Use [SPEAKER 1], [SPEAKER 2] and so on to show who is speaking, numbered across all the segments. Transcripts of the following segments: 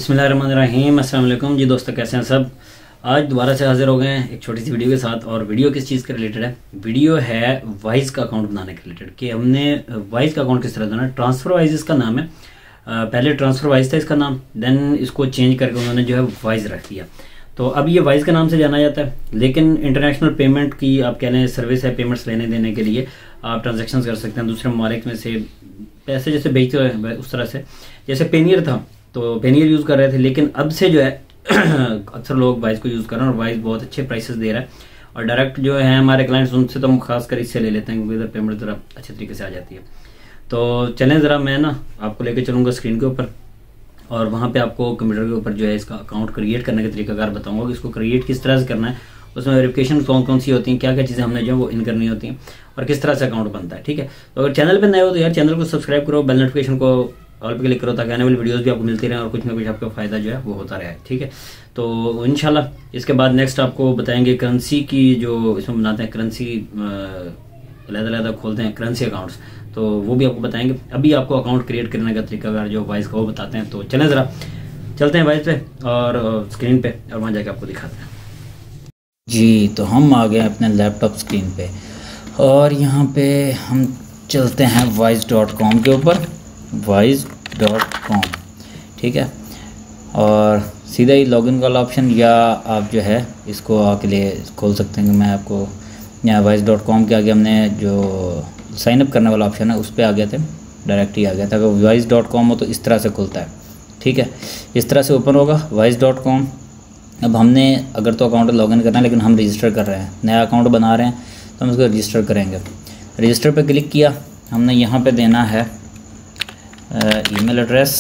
[SPEAKER 1] बिस्मिल्लाहिर्रहमानिर्रहीम। अस्सलाम वालेकुम जी दोस्तों, कैसे हैं सब। आज दोबारा से हाजिर हो गए हैं एक छोटी सी वीडियो के साथ। और वीडियो किस चीज़ के रिलेटेड है? वीडियो है वाइज का अकाउंट बनाने के रिलेटेड कि हमने वाइज का अकाउंट किस तरह बनाना। ट्रांसफ़र वाइज इसका नाम है। पहले ट्रांसफ़र वाइज था इसका नाम, देन इसको चेंज करके उन्होंने जो है वाइज रख दिया। तो अब ये वाइज के नाम से जाना जाता है, लेकिन इंटरनेशनल पेमेंट की आप कह लें सर्विस है। पेमेंट्स लेने देने के लिए आप ट्रांजेक्शन कर सकते हैं दूसरे ममालिक में से, पैसे जैसे भेजते हुए उस तरह से। जैसे पेनियर था तो पेनियर यूज़ कर रहे थे, लेकिन अब से जो है अक्सर लोग वाइज को यूज़ कर रहे हैं और वाइज बहुत अच्छे प्राइसेस दे रहा है। और डायरेक्ट जो है हमारे क्लाइंट्स उनसे तो हम खासकर इससे ले लेते हैं क्योंकि इधर पेमेंट ज़रा अच्छे तरीके से आ जाती है। तो चलें ज़रा मैं ना आपको लेके चलूँगा स्क्रीन के ऊपर और वहाँ पे आपको कंप्यूटर के ऊपर जो है इसका अकाउंट क्रिएट करने का तरीकाकार बताऊँगा कि इसको क्रिएट किस तरह से करना है, उसमें वेरिफिकेशन कौन कौन सी होती हैं, क्या क्या चीज़ें हमने जो है वो इन करनी होती हैं और किस तरह से अकाउंट बनता है। ठीक है, तो अगर चैनल पे नए हो तो यार चैनल को सब्सक्राइब करो, बेल नोटिफिकेशन को ऑल पे क्लिक करो ताकि आने वाली वीडियोस भी आपको मिलती रहे और कुछ ना कुछ आपका फ़ायदा जो है वो होता रहे। ठीक है, तो इंशाल्लाह इसके बाद नेक्स्ट आपको बताएंगे करेंसी की, जो इसमें बनाते हैं करेंसी अलग-अलग खोलते हैं करेंसी अकाउंट्स, तो वो भी आपको बताएंगे। अभी आपको अकाउंट क्रिएट करने का तरीका जो वाइज का वो बताते हैं। तो चलें ज़रा चलते हैं वाइज पे और स्क्रीन पे और वहाँ जाके आपको दिखाते हैं
[SPEAKER 2] जी। तो हम आ गए अपने लैपटॉप स्क्रीन पे और यहाँ पे हम चलते हैं wise.com के ऊपर, wise.com। ठीक है, और सीधा ही लॉगिन वाला ऑप्शन, या आप जो है इसको आके लिए खोल सकते हैं। मैं आपको यहाँ wise.com के आगे हमने जो साइन अप करने वाला ऑप्शन है उस पर आ गए थे, डायरेक्ट ही आ गया था। अगर wise.com हो तो इस तरह से खुलता है। ठीक है, इस तरह से ओपन होगा wise.com। अब हमने अगर तो अकाउंट लॉगिन करना है, लेकिन हम रजिस्टर कर रहे हैं, नया अकाउंट बना रहे हैं, तो हम इसको रजिस्टर करेंगे। रजिस्टर पे क्लिक किया, हमने यहाँ पे देना है ईमेल एड्रेस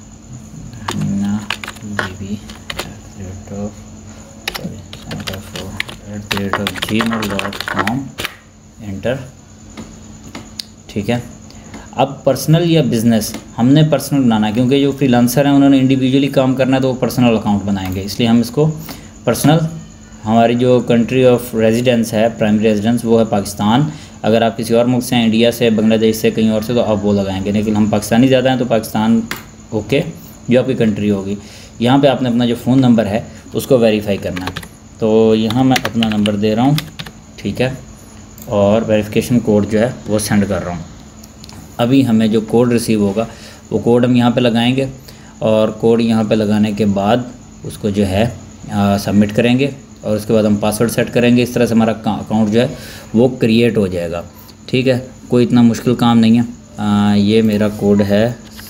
[SPEAKER 2] gmail.com, एंटर। ठीक है, अब पर्सनल या बिज़नेस, हमने पर्सनल बनाना है क्योंकि जो फ्रीलांसर हैं उन्होंने इंडिविजुअली काम करना है तो वो पर्सनल अकाउंट बनाएंगे, इसलिए हम इसको पर्सनल। हमारी जो कंट्री ऑफ रेजिडेंस है, प्राइमरी रेजिडेंस, वो है पाकिस्तान। अगर आप किसी और मुल्क से हैं, इंडिया से, बांग्लादेश से, कहीं और से, तो आप वो लगाएंगे, लेकिन हम पाकिस्तानी ज़्यादा हैं तो पाकिस्तान ओके जो आपकी कंट्री होगी। यहाँ पे आपने अपना जो फ़ोन नंबर है उसको वेरीफाई करना है। तो यहाँ मैं अपना नंबर दे रहा हूँ, ठीक है, और वेरिफिकेशन कोड जो है वो सेंड कर रहा हूँ। अभी हमें जो कोड रिसीव होगा वो कोड हम यहाँ पे लगाएंगे और कोड यहाँ पे लगाने के बाद उसको जो है सबमिट करेंगे और उसके बाद हम पासवर्ड सेट करेंगे। इस तरह से हमारा अकाउंट जो है वो क्रिएट हो जाएगा। ठीक है, कोई इतना मुश्किल काम नहीं है। ये मेरा कोड है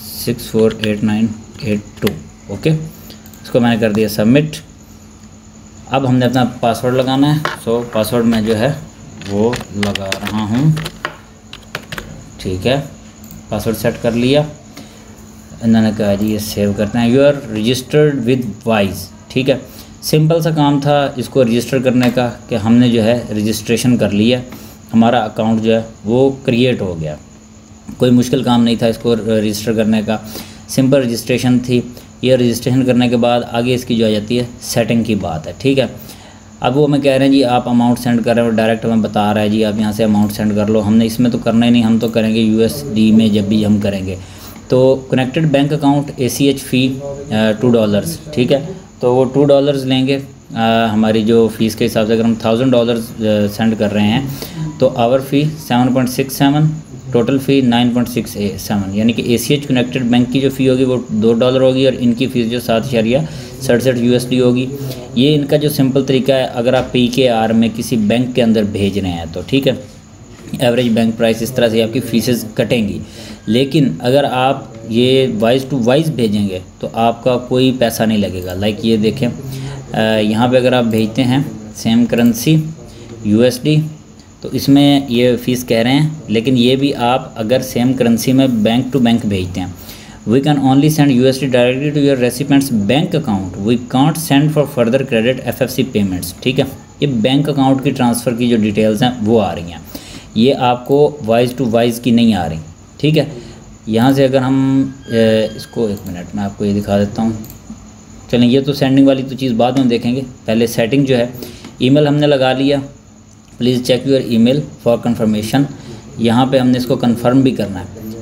[SPEAKER 2] 648982। ओके, इसको मैंने कर दिया सबमिट। अब हमने अपना पासवर्ड लगाना है, सो पासवर्ड मैं जो है वो लगा रहा हूँ। ठीक है, पासवर्ड सेट कर लिया। इन्होंने कहा जी ये सेव करते हैं, you are registered with Wise. ठीक है, सिंपल सा काम था इसको रजिस्टर करने का कि हमने जो है रजिस्ट्रेशन कर लिया, हमारा अकाउंट जो है वो क्रिएट हो गया। कोई मुश्किल काम नहीं था इसको रजिस्टर करने का, सिंपल रजिस्ट्रेशन थी। ये रजिस्ट्रेशन करने के बाद आगे इसकी जो आ जाती है सेटिंग की बात है। ठीक है, अब वो हमें कह रहे हैं जी आप अमाउंट सेंड कर रहे हो, डायरेक्ट हमें बता रहा है जी आप यहाँ से अमाउंट सेंड कर लो। हमने इसमें तो करना ही नहीं, हम तो करेंगे USD में जब भी हम करेंगे। तो connected bank account ACH fee $2। ठीक है, तो वो $2 लेंगे हमारी जो फ़ीस के हिसाब से। अगर हम $1000 सेंड कर रहे हैं तो आवर फ़ी 7.67, टोटल फ़ी 9.67, यानी कि ACH कनेक्टेड बैंक की जो फ़ी होगी वो $2 होगी और इनकी फ़ीस जो 7.67 USD होगी। ये इनका जो सिंपल तरीका है, अगर आप PKR में किसी बैंक के अंदर भेज रहे हैं तो ठीक है, एवरेज बैंक प्राइस इस तरह से आपकी फ़ीसेस कटेंगी। लेकिन अगर आप ये वाइज टू वाइज भेजेंगे तो आपका कोई पैसा नहीं लगेगा। लाइक ये देखें, यहाँ पे अगर आप भेजते हैं सेम करेंसी USD तो इसमें ये फ़ीस कह रहे हैं, लेकिन ये भी आप अगर सेम करेंसी में बैंक टू बैंक भेजते हैं, we can only send USD directly to your recipient's bank account, we can't send for further credit FFC payments. ठीक है, ये बैंक अकाउंट की ट्रांसफ़र की जो डिटेल्स हैं वो आ रही हैं, ये आपको वाइज टू वाइज की नहीं आ रही। ठीक है, यहाँ से अगर हम इसको एक मिनट में आपको ये दिखा देता हूँ। चलें, ये तो सेंडिंग वाली तो चीज़ बाद में देखेंगे, पहले सेटिंग जो है, ईमेल हमने लगा लिया, please check your email for confirmation. यहाँ पे हमने इसको कंफर्म भी करना है।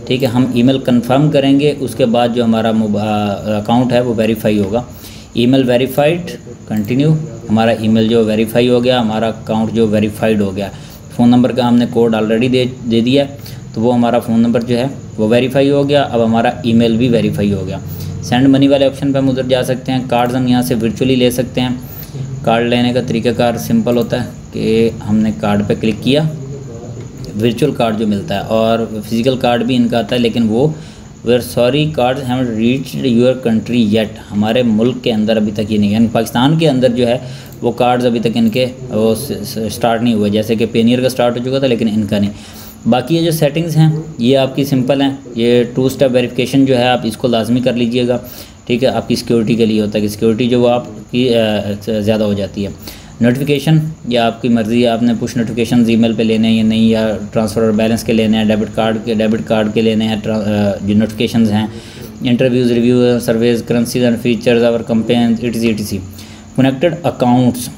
[SPEAKER 2] ठीक है। हम ईमेल कंफर्म करेंगे, उसके बाद जो हमारा अकाउंट है वो वेरीफाई होगा। ईमेल वेरीफाइड, कंटिन्यू, हमारा ईमेल जो वेरीफाई हो गया, हमारा अकाउंट जो वेरीफाइड हो गया। फ़ोन नंबर का हमने कोड ऑलरेडी दे दिया, तो वो हमारा फ़ोन नंबर जो है वो वेरीफाई हो गया। अब हमारा ईमेल भी वेरीफाई हो गया। सेंड मनी वाले ऑप्शन पे हम उधर जा सकते हैं। कार्ड्स हम यहाँ से वर्चुअली ले सकते हैं। कार्ड लेने का तरीक़ाकार सिंपल होता है कि हमने कार्ड पे क्लिक किया, वर्चुअल कार्ड जो मिलता है, और फिज़िकल कार्ड भी इनका आता है, लेकिन वो we're sorry cards have reached your country yet, हमारे मुल्क के अंदर अभी तक ये नहीं, यानी पाकिस्तान के अंदर जो है वो कार्ड्स अभी तक इनके वो स्टार्ट नहीं हुए। जैसे कि पेनियर का स्टार्ट हो चुका था, लेकिन इनका नहीं। बाकी ये जो सेटिंग्स हैं ये आपकी सिंपल हैं। ये 2 स्टेप वेरिफिकेशन जो है आप इसको लाजमी कर लीजिएगा, ठीक है। आपकी सिक्योरिटी के लिए होता है कि सिक्योरिटी जो वो आपकी ज़्यादा हो जाती है। नोटिफिकेशन, या आपकी मर्ज़ी है, आपने पुश नोटिफिकेशन ईमेल पे लेने हैं या नहीं, या ट्रांसफ़र और बैलेंस के लेने हैं, डेबिट कार्ड के लेने हैं जो नोटिफिकेशंस हैं। Interviews, review, surveys, currencies and features, our campaign, etc। Connected accounts,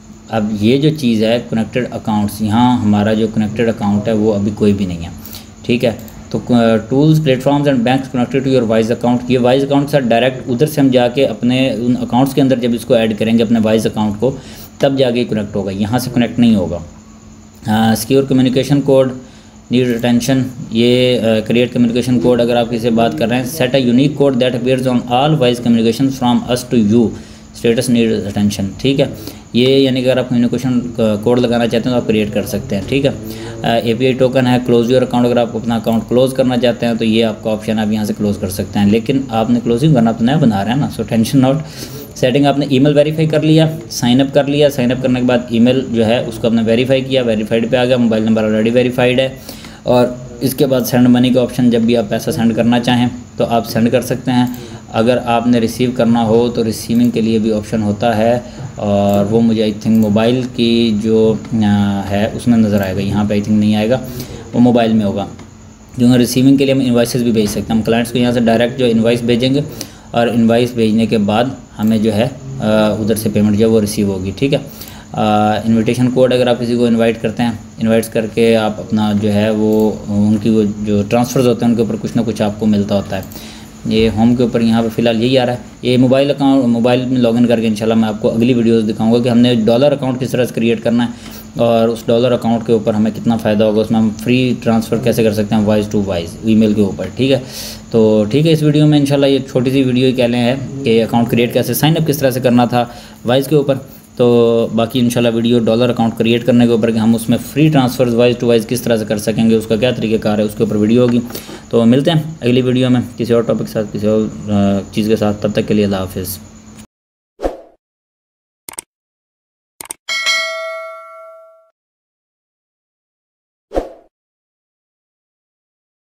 [SPEAKER 2] अब ये जो चीज़ है कनेक्टेड अकाउंट्स, यहाँ हमारा जो कनेक्टेड अकाउंट है वो अभी कोई भी नहीं है, ठीक है। तो tools, platforms and banks connected to your Wise account, ये वाइज अकाउंट से डायरेक्ट उधर से हम जाके अपने उन अकाउंट्स के अंदर जब इसको ऐड करेंगे अपने वाइज अकाउंट को, तब जाके कनेक्ट होगा, यहाँ से कनेक्ट नहीं होगा। Secure communication code, need attention, ये क्रिएट कम्युनिकेशन कोड अगर आप किसी से बात कर रहे हैं। Set a unique code that appears on all Wise communication from us to you, status need attention, ठीक है। ये यानी कि अगर आप कम्युनिकेशन कोड लगाना चाहते हैं तो आप क्रिएट कर सकते हैं, ठीक है। API टोकन है, क्लोज योर अकाउंट, अगर आप अपना अकाउंट क्लोज करना चाहते हैं तो ये आपका ऑप्शन आप यहाँ से क्लोज कर सकते हैं, लेकिन आपने क्लोजिंग करना तो नया बना रहे हैं ना, सो टेंशन नॉट। सेटिंग, आपने ईमेल वेरीफाई कर लिया, साइन अप कर लिया, साइन अप करने के बाद ईमेल जो है उसको आपने वेरीफाई किया, वेरीफाइड पे आ गया, मोबाइल नंबर ऑलरेडी वेरीफाइड है। और इसके बाद सेंड मनी का ऑप्शन, जब भी आप पैसा सेंड करना चाहें तो आप सेंड कर सकते हैं। अगर आपने रिसीव करना हो तो रिसीविंग के लिए भी ऑप्शन होता है, और वो मुझे आई थिंक मोबाइल की जो है उसमें नज़र आएगा, यहाँ पे आई थिंक नहीं आएगा, वो मोबाइल में होगा। क्योंकि रिसीविंग के लिए हम इन्वाइसेस भी भेज सकते हैं। हम क्लाइंट्स को यहाँ से डायरेक्ट जो इन्वाइस भेजेंगे, और इन्वाइस भेजने के बाद हमें जो है उधर से पेमेंट जो वो रिसीव होगी, ठीक है। इनविटेशन कोड, अगर आप किसी को इनवाइट करते हैं, इनवाइट्स करके आप अपना जो है वो उनकी वो जो ट्रांसफ़र्स होते हैं उनके ऊपर कुछ ना कुछ आपको मिलता होता है। ये होम के ऊपर यहाँ पे फ़िलहाल यही आ रहा है। ये मोबाइल अकाउंट, मोबाइल में लॉगिन करके इंशाल्लाह मैं आपको अगली वीडियोस दिखाऊंगा कि हमने डॉलर अकाउंट किस तरह से क्रिएट करना है, और उस डॉलर अकाउंट के ऊपर हमें कितना फ़ायदा होगा, उसमें हम फ्री ट्रांसफ़र कैसे कर सकते हैं वाइज टू वाइज ईमेल के ऊपर, ठीक है। तो ठीक है, इस वीडियो में इंशाल्लाह ये छोटी सी वीडियो ही कह लें है कि अकाउंट क्रिएट कैसे, साइन अप किस तरह से करना था वाइज के ऊपर। तो बाकी इंशाल्लाह वीडियो डॉलर अकाउंट क्रिएट करने के ऊपर कि हम उसमें free transfer Wise to Wise किस तरह से कर सकेंगे, उसका क्या तरीक़ेकार है, उसके ऊपर वीडियो होगी। तो मिलते हैं अगली वीडियो में किसी और टॉपिक के साथ, किसी और चीज़ के साथ। तब तक के लिए अल्लाह हाफ़िज़।